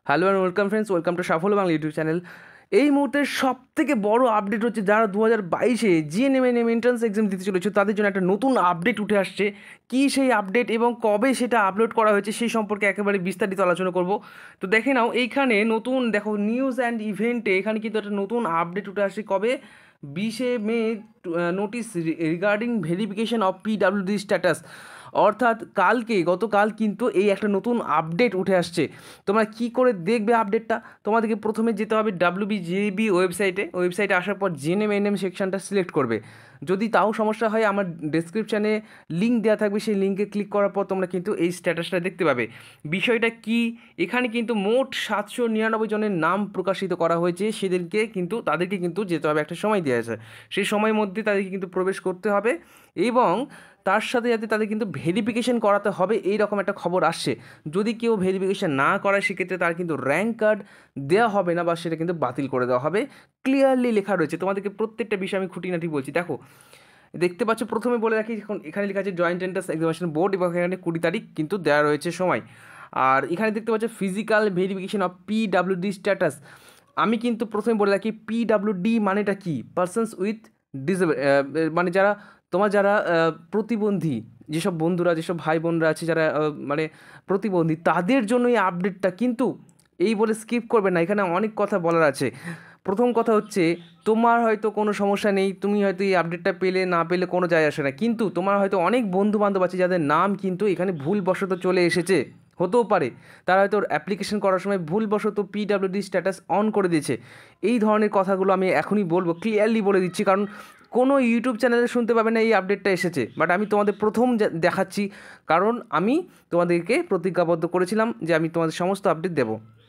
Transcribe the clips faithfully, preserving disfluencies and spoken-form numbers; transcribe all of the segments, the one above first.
Hello and welcome friends, welcome to Saphalya Bangla YouTube channel. এই মুহূর্তের সব থেকে বড় আপডেট হচ্ছে যারা দু হাজার বাইশে জিএনএম এনএম এন্ট্রান্স এক্সাম দিতে চলেছে তাদের জন্য একটা নতুন আপডেট উঠে আসছে। কী সেই আপডেট এবং কবে সেটা আপলোড করা হয়েছে সেই সম্পর্কে একেবারে বিস্তারিত আলোচনা করব। তো দেখে নাও, এইখানে নতুন দেখো নিউজ অ্যান্ড ইভেন্টে এখানে কিন্তু একটা নতুন আপডেট উঠে আসছে। কবে? বিশে May, notice regarding verification of পিডাব্লিউডি স্ট্যাটাস, অর্থাৎ কালকে গতকাল কিন্তু এই একটা নতুন আপডেট উঠে আসছে। তোমরা কি করে দেখবে আপডেটটা? তোমাদেরকে প্রথমে যেতে হবে ডাব্লিউবিজেবি ওয়েবসাইটে। ওয়েবসাইটে আসার পর জিএনএম এনএম সেকশনটা সিলেক্ট করবে। যদি তাও সমস্যা হয় আমার ডেসক্রিপশানে লিঙ্ক দেওয়া থাকবে, সেই লিঙ্কে ক্লিক করার পর তোমরা কিন্তু এই স্ট্যাটাসটা দেখতে পাবে। বিষয়টা কি, এখানে কিন্তু মোট সাতশো নিরানব্বই জনের নাম প্রকাশিত করা হয়েছে। সেদেরকে কিন্তু তাদেরকে কিন্তু যেতে হবে, একটা সময় দেওয়া আছে, সেই সময়ের মধ্যে তাদেরকে কিন্তু প্রবেশ করতে হবে এবং তার সাথে সাথে তাদের কিন্তু ভেরিফিকেশন করাতে হবে, এই রকম একটা খবর আসছে। যদি কেউ ভেরিফিকেশন না করায় সেক্ষেত্রে তার কিন্তু র্যাঙ্ক কার্ড দেওয়া হবে না বা সেটা কিন্তু বাতিল করে দেওয়া হবে। ক্লিয়ারলি লেখা রয়েছে, তোমাদেরকে প্রত্যেকটা বিষয় আমি খুঁটিনাটি বলছি। দেখো, দেখতে পাচ্ছ, প্রথমে বলে রাখি, এখন এখানে লেখা আছে জয়েন্ট এন্ট্রান্স এক্সামিনেশন বোর্ড এবং এখানে কুড়ি তারিখ কিন্তু দেওয়া রয়েছে সময়। আর এখানে দেখতে পাচ্ছ ফিজিক্যাল ভেরিফিকেশন অফ পিডাব্লিউডি স্ট্যাটাস। আমি কিন্তু প্রথমে বলে রাখি পিডাব্লিউডি মানেটা কি, পারসনস উইথ ডিসেবল, মানে যারা তোমার যারা প্রতিবন্ধী, যেসব বন্ধুরা, যেসব ভাই বোনরা আছে যারা মানে প্রতিবন্ধী, তাদের জন্য এই আপডেটটা। কিন্তু এই বলে স্কিপ করবে না, এখানে অনেক কথা বলার আছে। প্রথম কথা হচ্ছে, তোমার হয়তো কোনো সমস্যা নেই, তুমি হয়তো এই আপডেটটা পেলে না পেলে কোনো যায় আসে না, কিন্তু তোমার হয়তো অনেক বন্ধু বান্ধব আছে যাদের নাম কিন্তু এখানে ভুলবশত চলে এসেছে, হতেও পারে তারা হয়তো অ্যাপ্লিকেশন করার সময় ভুলবশত পিডাব্লিউডি স্ট্যাটাস অন করে দিয়েছে। এই ধরনের কথাগুলো আমি এখনই বলবো, ক্লিয়ারলি বলে দিচ্ছি, কারণ কোনো ইউটিউব চ্যানেলে শুনতে পাবে না এই আপডেটটা এসেছে, বাট আমি তোমাদের প্রথম দেখাচ্ছি, কারণ আমি তোমাদেরকে প্রতিজ্ঞাবদ্ধ করেছিলাম যে আমি তোমাদের সমস্ত আপডেট দেব।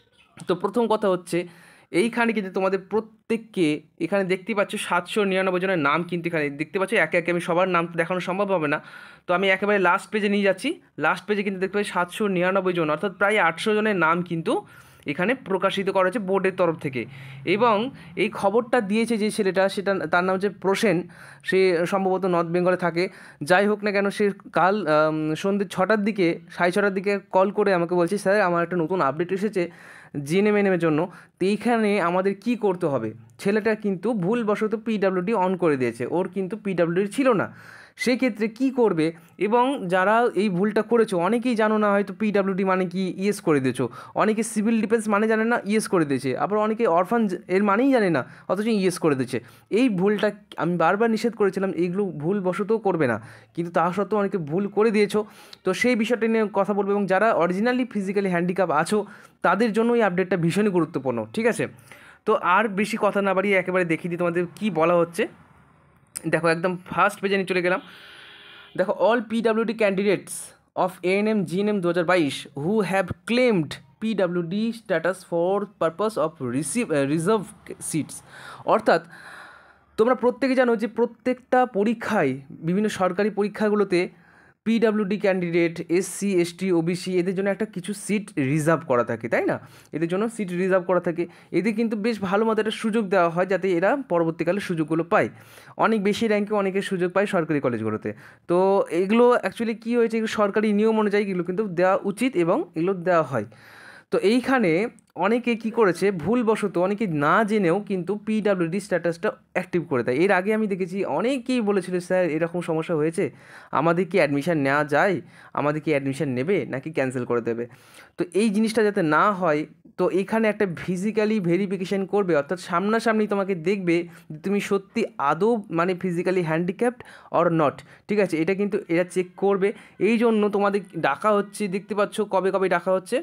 তো প্রথম কথা হচ্ছে, এইখানে কিন্তু তোমাদের প্রত্যেককে এখানে দেখতে পাচ্ছ সাতশো নিরানব্বই জনের নাম কিন্তু এখানে দেখতে পাচ্ছ। একে একে আমি সবার নাম তো দেখানো সম্ভব হবে না, তো আমি একেবারে লাস্ট পেজে নিয়ে যাচ্ছি। লাস্ট পেজে কিন্তু দেখতে পাচ্ছি সাতশো নিরানব্বই জন, অর্থাৎ প্রায় আটশো জনের নাম কিন্তু এখানে প্রকাশিত করা হয়েছে বোর্ডের তরফ থেকে। এবং এই খবরটা দিয়েছে যে ছেলেটা, সেটা তার নাম হচ্ছে প্রসেন, সে সম্ভবত নর্থ বেঙ্গলে থাকে। যাই হোক না কেন, সে কাল সন্ধ্যে ছটার দিকে, সাড়ে ছটার দিকে কল করে আমাকে বলছে, স্যার আমার একটা নতুন আপডেট এসেছে জিএনএম এনএমের জন্য। তো এইখানে আমাদের কি করতে হবে? ছেলেটা কিন্তু ভুলবশত পিডাব্লিউডি অন করে দিয়েছে, ওর কিন্তু পিডাব্লিউডি ছিল না। সেক্ষেত্রে কি করবে? এবং যারা এই ভুলটা করেছো, অনেকেই জানো না হয়তো পিডাব্লিউডি মানে কি, ইয়েস করে দিয়েছো। অনেকে সিভিল ডিফেন্স মানে জানে না, ইয়েস করে দিয়েছে। আবার অনেকে অরফান এর মানেই জানে না, অথচ ইয়েস করে দিয়েছে। এই ভুলটা আমি বারবার নিষেধ করেছিলাম, এইগুলো ভুলবশতও করবে না, কিন্তু তা সত্ত্বেও অনেকে ভুল করে দিয়েছো। তো সেই বিষয়টা নিয়ে কথা বলবো, এবং যারা অরিজিনালি ফিজিক্যালি হ্যান্ডিক্যাপ আছো তাদের জন্য এই আপডেটটা ভীষণই গুরুত্বপূর্ণ, ঠিক আছে? তো আর বেশি কথা না বাড়িয়ে একেবারে দেখিয়ে দিই তোমাদের কী বলা হচ্ছে। দেখো, একদম ফার্স্ট পেজে নিয়ে চলে গেলাম। দেখো, অল পিডাব্লিউডি ক্যান্ডিডেটস অফ এএনএম জিএনএম দু হাজার বাইশ হু হ্যাভ ক্লেমড পিডাব্লিউডি status for purpose of receive reserve seats, অর্থাৎ তোমরা প্রত্যেকে জানো যে প্রত্যেকটা পরীক্ষায়, বিভিন্ন সরকারি পরীক্ষাগুলোতে পিডাব্লিউডি ক্যান্ডিডেট, এসসি এসটি ওবিসি, এদের জন্য একটা কিছু সিট রিজার্ভ করা থাকে, তাই না? এদের জন্য সিট রিজার্ভ করা থাকে, এদের কিন্তু বেশ ভালো মতো একটা সুযোগ দেওয়া হয় যাতে এরা পরবর্তীকালে সুযোগগুলো পায়। অনেক বেশি র্যাঙ্কে অনেকে সুযোগ পায় সরকারি কলেজগুলোতে। তো এগুলো অ্যাকচুয়ালি কী হয়েছে, এগুলো সরকারি নিয়ম অনুযায়ী এগুলো কিন্তু দেওয়া উচিত এবং এগুলো দেওয়া হয়। তো এইখানে অনেকে কি করেছে, ভুলবশত অনেকে না জেনেও কিন্তু পিডাব্লিউডি স্ট্যাটাসটা অ্যাক্টিভ করে দেয়। এর আগে আমি দেখেছি অনেকেই বলেছিল, স্যার এরকম সমস্যা হয়েছে, আমাদের কি অ্যাডমিশান নেওয়া যায়, আমাদের কি অ্যাডমিশান নেবে নাকি ক্যান্সেল করে দেবে। তো এই জিনিসটা যাতে না হয়, তো এখানে একটা ফিজিক্যালি ভেরিফিকেশান করবে, অর্থাৎ সামনাসামনি তোমাকে দেখবে যে তুমি সত্যি আদৌ মানে ফিজিক্যালি হ্যান্ডিক্যাপড অর নট, ঠিক আছে? এটা কিন্তু এরা চেক করবে, এই জন্য তোমাদের ডাকা হচ্ছে। দেখতে পাচ্ছ কবে কবে ডাকা হচ্ছে,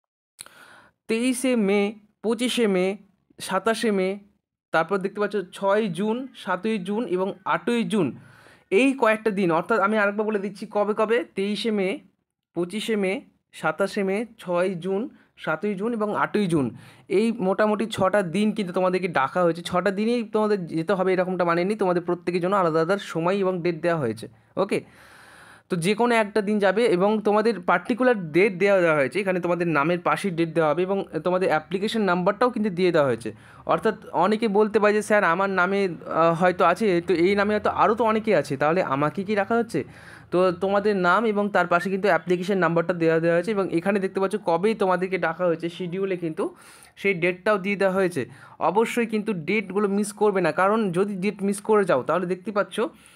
তেইশে মে, পঁচিশে মে, সাতাশে মে, তারপর দেখতে পাচ্ছ ছয় জুন, সাতই জুন এবং আটই জুন। এই কয়েকটা দিন, অর্থাৎ আমি আরেকবার বলে দিচ্ছি কবে কবে, তেইশে মে, পঁচিশে মে, সাতাশে মে, ছয় জুন, সাতই জুন এবং আটই জুন। এই মোটামুটি ছটা দিন কিন্তু তোমাদেরকে ডাকা হয়েছে। ছটা দিনই তোমাদের যেতে হবে এরকমটা মানে নেই, তোমাদের প্রত্যেকের জন্য আলাদা আলাদা সময় এবং ডেট দেওয়া হয়েছে, ওকে? তো যে কোনো একটা দিন যাবে এবং তোমাদের পার্টিকুলার ডেট দেওয়া দেওয়া হয়েছে, এখানে তোমাদের নামের পাশেই ডেট দেওয়া হবে এবং তোমাদের অ্যাপ্লিকেশন নাম্বারটাও কিন্তু দিয়ে দেওয়া হয়েছে। অর্থাৎ অনেকে বলতে পারে যে স্যার আমার নামে হয়তো আছে, তো এই নামে হয়তো আরও তো অনেকে আছে, তাহলে আমাকে কি রাখা হচ্ছে? তো তোমাদের নাম এবং তার পাশে কিন্তু অ্যাপ্লিকেশন নাম্বারটা দেওয়া দেওয়া হয়েছে এবং এখানে দেখতে পাচ্ছ কবেই তোমাদেরকে ডাকা হয়েছে শিডিউলে কিন্তু সেই ডেটটাও দিয়ে দেওয়া হয়েছে। অবশ্যই কিন্তু ডেটগুলো মিস করবে না, কারণ যদি ডেট মিস করে যাও তাহলে দেখতে পাচ্ছ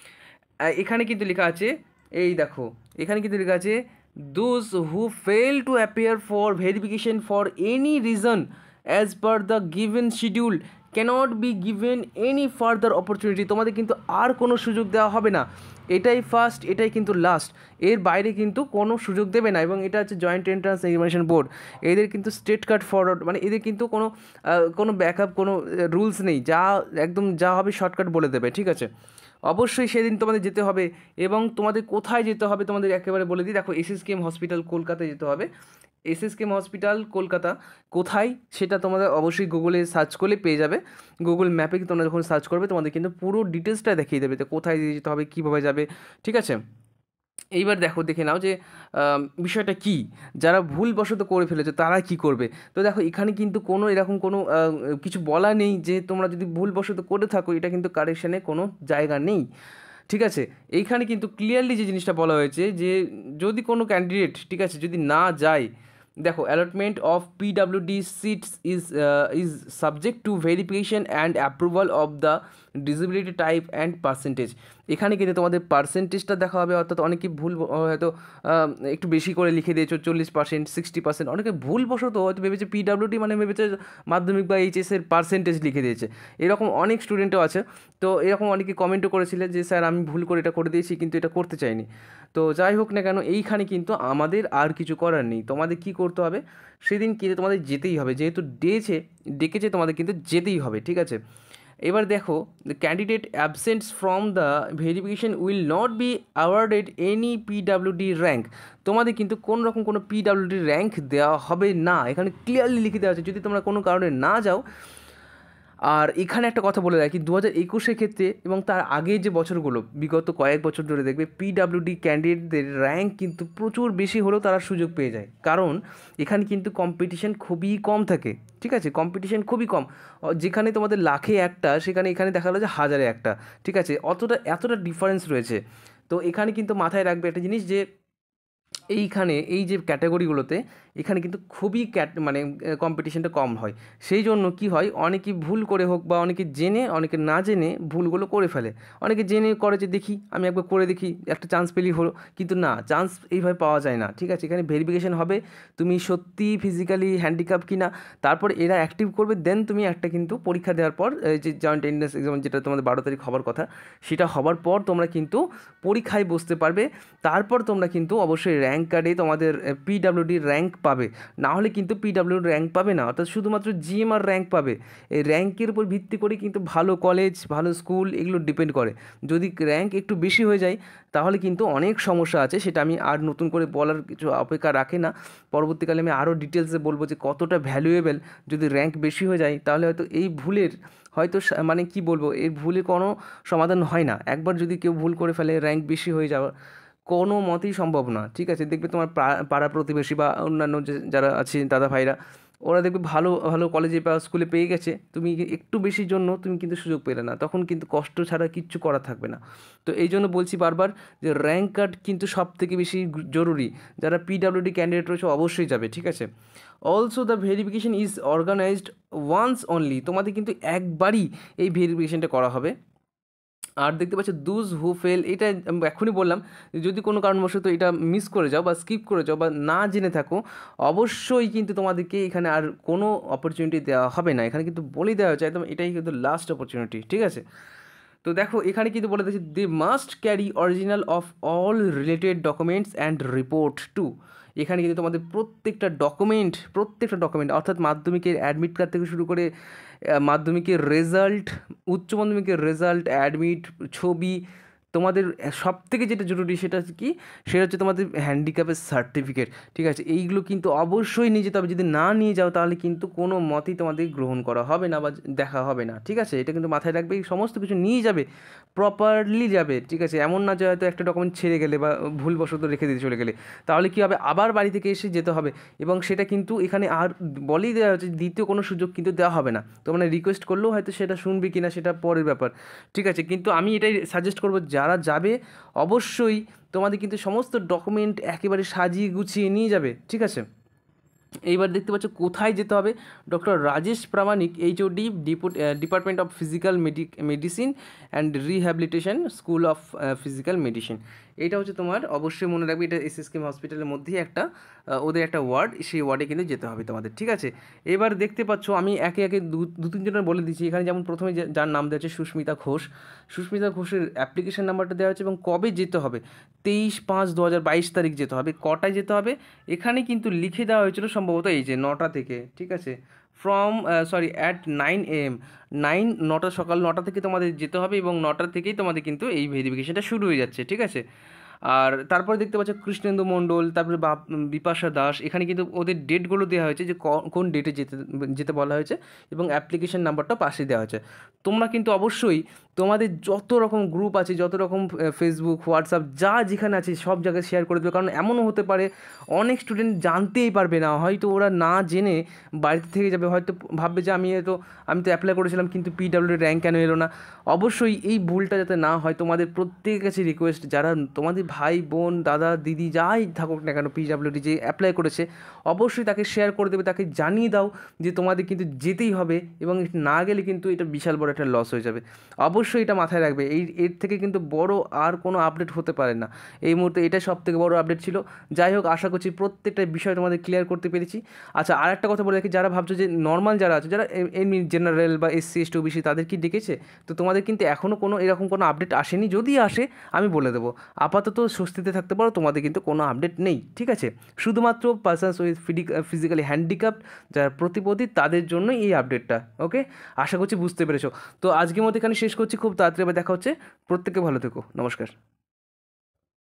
এখানে কিন্তু লেখা আছে, এই দেখো এখানে কিন্তু লেখা আছে those who fail to appear for verification for any reason as per the given schedule cannot be given any further opportunity. তোমাদের কিন্তু আর কোনো সুযোগ দেওয়া হবে না, এটাই ফার্স্ট, এটাই কিন্তু লাস্ট, এর বাইরে কিন্তু কোনো সুযোগ দেবে না। এবং এটা হচ্ছে জয়েন্ট এন্ট্রান্স এক্সামিনেশন বোর্ড, এদের কিন্তু স্টেট কাট ফরওয়ার্ড, মানে এদের কিন্তু কোনো কোনো ব্যাকআপ কোনো রুলস নেই, যা একদম যা হবে শর্টকাট বলে দেবে, ঠিক আছে। অবশ্যই সেদিন তোমাদের যেতে হবে এবং তোমাদের কোথায় যেতে হবে তোমাদের একেবারে বলে দিই। দেখো এসএসকেএম হসপিটাল কলকাতায় যেতে হবে। এসএসকেএম হসপিটাল কলকাতা কোথায় সেটা তোমাদের অবশ্যই গুগলে সার্চ করলে পেয়ে যাবে। গুগল ম্যাপে তোমরা যখন সার্চ করবে তোমাদের কিন্তু পুরো ডিটেলসটা দেখিয়ে দেবে, তো কোথায় যেতে হবে, কীভাবে যাবে, ঠিক আছে। এইবার দেখো দেখে নাও যে বিষয়টা কি, যারা ভুলবশত করে ফেলেছে তারা কি করবে। তো দেখো এখানে কিন্তু কোনো এরকম কোনো কিছু বলা নেই যে তোমরা যদি ভুলবশত করে থাকো এটা কিন্তু কারেকশানে কোনো জায়গা নেই, ঠিক আছে। এইখানে কিন্তু ক্লিয়ারলি যে জিনিসটা বলা হয়েছে যে যদি কোনো ক্যান্ডিডেট, ঠিক আছে, যদি না যায়, দেখো অ্যালটমেন্ট অফ পিডাব্লিউডি seats is is subject to verification and approval of the disability type and percentage. এখানে কিন্তু তোমাদের পার্সেন্টেজটা দেখা হবে, অর্থাৎ অনেকে ভুল হয়তো একটু বেশি করে লিখে দিয়েছো চল্লিশ পার্সেন্ট সিক্সটি পার্সেন্ট, অনেকে ভুলবশত হয়তো ভেবেছে পিডাব্লিউডি মানে ভেবেছে মাধ্যমিক বা এইচএসের পার্সেন্টেজ লিখে দিয়েছে, এরকম অনেক স্টুডেন্টও আছে। তো এরকম অনেকে কমেন্টও করেছিলেন যে স্যার আমি ভুল করে এটা করে দিয়েছি কিন্তু এটা করতে চাইনি। তো যাই হোক না কেন এইখানে কিন্তু আমাদের আর কিছু করার নেই, তোমাদের কি করতে হবে সেদিন কিন্তু তোমাদের যেতেই হবে, যেহেতু ডেছে ডেকেছে তোমাদের কিন্তু যেতেই হবে, ঠিক আছে। এবার দেখো the candidate absents from the verification will not be awarded any পিডাব্লিউডি র্যাঙ্ক। তোমাদের কিন্তু কোনো রকম কোনো পিডাব্লিউডি র্যাঙ্ক দেওয়া হবে না, এখানে ক্লিয়ারলি লিখে দেওয়া আছে যদি তোমরা কোনো কারণে না যাও। আর এখানে একটা কথা বলে রাখি, দু হাজার একুশের ক্ষেত্রে এবং তার আগের যে বছরগুলো বিগত কয়েক বছর ধরে দেখবে পিডাব্লিউডি ক্যান্ডিডেটদের র্যাঙ্ক কিন্তু প্রচুর বেশি হলেও তারা সুযোগ পেয়ে যায়, কারণ এখানে কিন্তু কম্পিটিশন খুবই কম থাকে, ঠিক আছে, কম্পিটিশন খুবই কম। যেখানে তোমাদের লাখে একটা সেখানে এখানে দেখা গেলো যে হাজারে একটা, ঠিক আছে, অতটা এতটা ডিফারেন্স রয়েছে। তো এখানে কিন্তু মাথায় রাখবে একটা জিনিস যে এইখানে এই যে ক্যাটাগরিগুলোতে এখানে কিন্তু খুবই ক্যাট মানে কম্পিটিশনটা কম হয়, সেই জন্য কি হয় অনেকে ভুল করে হোক বা অনেকে জেনে অনেকে না জেনে ভুলগুলো করে ফেলে। অনেকে জেনে করে যে দেখি আমি একবার করে দেখি একটা চান্স পেলেই হলো, কিন্তু না, চান্স এইভাবে পাওয়া যায় না, ঠিক আছে। এখানে ভেরিফিকেশন হবে তুমি সত্যি ফিজিক্যালি হ্যান্ডিক্যাপ কিনা, তারপর এরা অ্যাক্টিভ করবে, দেন তুমি একটা কিন্তু পরীক্ষা দেওয়ার পর যে জয়েন্ট এন্ট্রান্স এক্সাম যেটা তোমাদের বারো তারিখ হবার কথা, সেটা হবার পর তোমরা কিন্তু পরীক্ষায় বসতে পারবে। তারপর তোমরা কিন্তু অবশ্যই র্যাঙ্ক কার্ডে তোমাদের পিডাব্লিউডি র্যাঙ্ক পাবে, না হলে কিন্তু পিডাব্লিউডি র্যাঙ্ক পাবে না, অর্থাৎ শুধুমাত্র জিএমআর র্যাঙ্ক পাবে। এই র্যাঙ্কের উপর ভিত্তি করে কিন্তু ভালো কলেজ ভালো স্কুল এগুলো ডিপেন্ড করে, যদি র্যাঙ্ক একটু বেশি হয়ে যায় তাহলে কিন্তু অনেক সমস্যা আছে, সেটা আমি আর নতুন করে বলার কিছু অপেক্ষা রাখে না, পরবর্তীকালে আমি আরও ডিটেলসে বলবো যে কতটা ভ্যালুয়েবল। যদি র্যাঙ্ক বেশি হয়ে যায় তাহলে হয়তো এই ভুলের হয়তো মানে কি বলবো এর ভুলে কোনো সমাধান হয় না, একবার যদি কেউ ভুল করে ফেলে র্যাঙ্ক বেশি হয়ে যাওয়া কোনো মতেই সম্ভব না, ঠিক আছে। দেখবে তোমার পাড়া প্রতিবেশী বা অন্যান্য যে যারা আছে দাদা ভাইরা, ওরা দেখবে ভালো ভালো কলেজে বা স্কুলে পেয়ে গেছে, তুমি একটু বেশির জন্য তুমি কিন্তু সুযোগ পেলে না, তখন কিন্তু কষ্ট ছাড়া কিচ্ছু করা থাকবে না। তো এই জন্য বলছি বারবার যে র্যাঙ্ক কার্ড কিন্তু সব থেকে বেশি জরুরি, যারা পিডাব্লিউডি ক্যান্ডিডেট রয়েছে অবশ্যই যাবে, ঠিক আছে। Also the verification is organised once only, তোমাদের কিন্তু একবারই এই ভেরিফিকেশনটা করা হবে। আর দেখতে পাচ্ছ দুজ হু ফেল, এটা এখনই বললাম, যদি কোনো কারণবশত এটা মিস করে যাও বা স্কিপ করে যাও বা না জেনে থাকো, অবশ্যই কিন্তু তোমাদেরকে এখানে আর কোনো অপরচুনিটি দেওয়া হবে না, এখানে কিন্তু বলে দেওয়া হচ্ছে একদম এটাই কিন্তু লাস্ট অপরচুনিটি, ঠিক আছে। তো দেখো এখানে কিন্তু বলে দিচ্ছি they must carry original of all related documents and report to. এখানে কিন্তু তোমাদের প্রত্যেকটা ডকুমেন্ট প্রত্যেকটা ডকুমেন্ট অর্থাৎ মাধ্যমিকের অ্যাডমিট কার্ড থেকে শুরু করে মাধ্যমিকের রেজাল্ট, উচ্চ মাধ্যমিকের রেজাল্ট, অ্যাডমিট, ছবি, তোমাদের সব থেকে যেটা জরুরি সেটা হচ্ছে কি, সেটা হচ্ছে তোমাদের হ্যান্ডিক্যাপের সার্টিফিকেট, ঠিক আছে? এইগুলো কিন্তু অবশ্যই নিয়ে যেতে হবে। যদি না নিয়ে যাও তাহলে কিন্তু কোনো মতেই তোমাদের গ্রহণ করা হবে না বা দেখা হবে না, ঠিক আছে? এটা কিন্তু মাথায় রাখবে, এই সমস্ত কিছু নিয়ে যাবে, প্রপারলি যাবে, ঠিক আছে? এমন না যে হয়তো একটা ডকুমেন্ট ছেড়ে গেলে বা ভুলবশত রেখে দিয়ে চলে গেলে, তাহলে কী হবে, আবার বাড়ি থেকে এসে যেতে হবে, এবং সেটা কিন্তু এখানে আর বলেই দেওয়া হচ্ছে দ্বিতীয় কোনো সুযোগ কিন্তু দেওয়া হবে না। তো মানে রিকোয়েস্ট করলেও হয়তো সেটা শুনবে কি না সেটা পরের ব্যাপার, ঠিক আছে? কিন্তু আমি এটাই সাজেস্ট করবো, যারা যাবে অবশ্যই তোমাদের কিন্তু সমস্ত ডকুমেন্ট একেবারে সাজিয়ে গুছিয়ে নিয়ে যাবে, ঠিক আছে? এইবার দেখতে পাচ্ছ কোথায় যেতে হবে, doctor Rajesh Pramanik, HOD, department of physical medicine and rehabilitation, school of physical medicine. এটা হচ্ছে তোমার অবশ্যই মনে রাখবে, এটা এসএসকেএম হসপিটালের মধ্যেই একটা ওদের একটা ওয়ার্ড, সেই ওয়ার্ডে কিন্তু যেতে হবে তোমাদের, ঠিক আছে? এবার দেখতে পাচ্ছ আমি একে একে দু দু তিনজনের বলে দিচ্ছি। এখানে যেমন প্রথমে যার নাম দেওয়া আছে সুস্মিতা ঘোষ, সুস্মিতা ঘোষের অ্যাপ্লিকেশন নাম্বারটা দেওয়া আছে এবং কবে যেতে হবে, তেইশ পাঁচ দু হাজার বাইশ তারিখ যেতে হবে। কটায় যেতে হবে এখানে কিন্তু লিখে দেওয়া হয়েছিল সম্ভবত এই যে নটা থেকে, ঠিক আছে? From sorry at nine A M, nine নটা, সকাল নটা থেকে তোমাদের যেতে হবে এবং নটা থেকেই তোমাদের কিন্তু এই ভেরিফিকেশনটা শুরু হয়ে যাচ্ছে, ঠিক আছে? আর তারপরে দেখতে পাচ্ছ কৃষ্ণেন্দু মণ্ডল, তারপরে বাপ বিপাশা দাস, এখানে কিন্তু ওদের ডেটগুলো দেওয়া হয়েছে যে কোন ডেটে যেতে যেতে বলা হয়েছে এবং অ্যাপ্লিকেশন নাম্বারটা পাশে দেওয়া হয়েছে। তোমরা কিন্তু অবশ্যই তোমাদের যত রকম গ্রুপ আছে, যত রকম ফেসবুক, হোয়াটসঅ্যাপ যা যেখানে আছে সব জায়গায় শেয়ার করে দেবে, কারণ এমনও হতে পারে অনেক স্টুডেন্ট জানতেই পারবে না, হয়তো ওরা না জেনে বাড়িতে থেকে যাবে, হয়তো ভাববে যে আমি তো আমি তো অ্যাপ্লাই করেছিলাম কিন্তু পিডাব্লিউডি র্যাঙ্ক কেন এলো না। অবশ্যই এই ভুলটা যাতে না হয়, তোমাদের প্রত্যেকের কাছে রিকোয়েস্ট, যারা তোমাদের ভাই বোন দাদা দিদি যাই থাকুক না কেন পিডাব্লিউডি যে অ্যাপ্লাই করেছে, অবশ্যই তাকে শেয়ার করে দেবে, তাকে জানিয়ে দাও যে তোমাদের কিন্তু যেতেই হবে এবং না গেলে কিন্তু এটা বিশাল বড় একটা লস হয়ে যাবে। অবশ্যই এটা মাথায় রাখবে, এই এর থেকে কিন্তু বড় আর কোনো আপডেট হতে পারে না এই মুহূর্তে, এটা সব থেকে বড় আপডেট ছিল। যাই হোক, আশা করছি প্রত্যেকটা বিষয় তোমাদের ক্লিয়ার করতে পেরেছি। আচ্ছা, আর একটা কথা বলে রাখি, যারা ভাবছো যে নর্মাল যারা আছে, যারা এমনি জেনারেল বা এসসি এসটি ওবিসি, তাদের কি ডেকেছে, তো তোমাদের কিন্তু এখনও কোনো এরকম কোনো আপডেট আসেনি। যদি আসে আমি বলে দেবো, আপাতত স্বস্তিতে থাকতে পারো, তোমাদের কিন্তু কোনো আপডেট নেই, ঠিক আছে? শুধুমাত্র পার্সনস উইথ ফিজিক্যালি হ্যান্ডিক্যাপড যারা প্রতিবন্ধী তাদের জন্যই এই আপডেটটা। ওকে, আশা করছি বুঝতে পেরেছো। তো আজকের মধ্যে এখানে শেষ করছি, খুব তাড়াতাড়ি আবার দেখা হচ্ছে। প্রত্যেকে ভালো থেকো, নমস্কার।